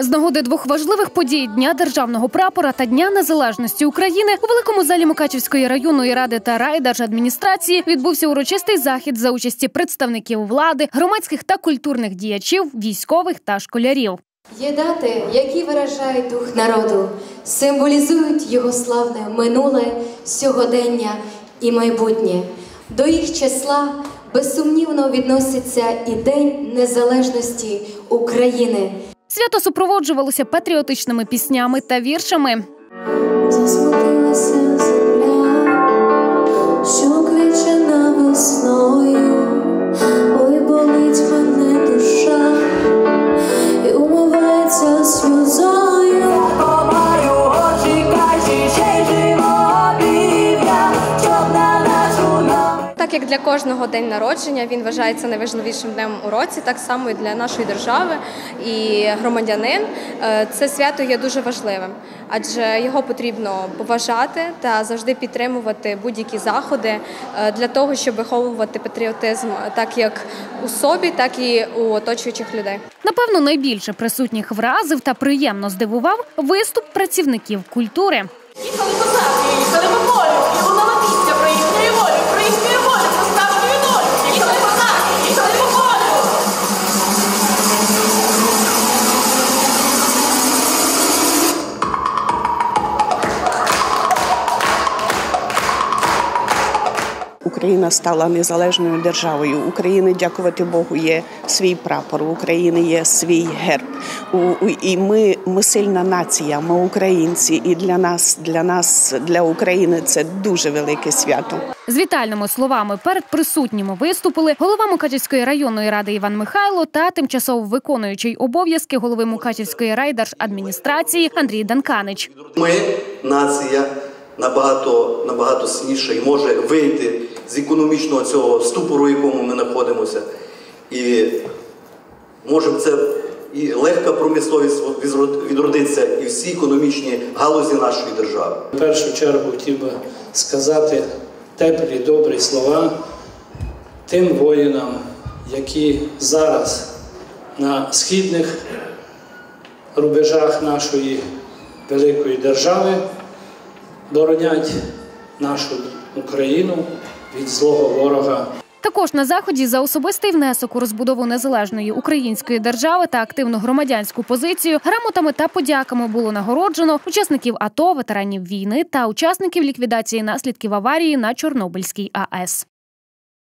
З нагоди двох важливих подій – Дня Державного прапора та Дня Незалежності України у Великому залі Мукачівської районної ради та райдержадміністрації відбувся урочистий захід за участі представників влади, громадських та культурних діячів, військових та школярів. Є дати, які виражають дух народу, символізують його славне минуле, сьогодення і майбутнє. До їх числа безсумнівно відноситься і День Незалежності України. Свято супроводжувалося патріотичними піснями та віршами. Засмутилася земля, що квічена весною, ой, болить мене душа, і умивається сльозою. Так як для кожного день народження він вважається найважливішим днем у році, так само і для нашої держави і громадянин. Це свято є дуже важливим, адже його потрібно поважати та завжди підтримувати будь-які заходи для того, щоб виховувати патріотизм так як у собі, так і у оточуючих людей. Напевно, найбільше присутніх вразив та приємно здивував виступ працівників культури. Їхали козаки, їхали по полю, і лунала пісня про їхньої волі, про їхньої волі, про справжньої долі. Їхали козаки, їхали по полю. Україна стала незалежною державою. У України, дякувати Богу, є свій прапор, у України є свій герб. І ми сильна нація, ми українці. І для України це дуже велике свято. З вітальними словами перед присутніми виступили голова Мукачівської районної ради Іван Михайло та тимчасово виконуючий обов'язки голови Мукачівської райдержадміністрації Андрій Данканич. Ми, нація, набагато сильніша і може вийти з економічного цього ступору, в якому ми знаходимося. І може це і легка промисловість відродиться, і всі економічні галузі нашої держави. В першу чергу хотів би сказати теплі, добрі слова тим воїнам, які зараз на східних рубежах нашої великої держави боронять нашу Україну від злого ворога. Також на заході за особистий внесок у розбудову незалежної української держави та активну громадянську позицію грамотами та подяками було нагороджено учасників АТО, ветеранів війни та учасників ліквідації наслідків аварії на Чорнобильській АЕС.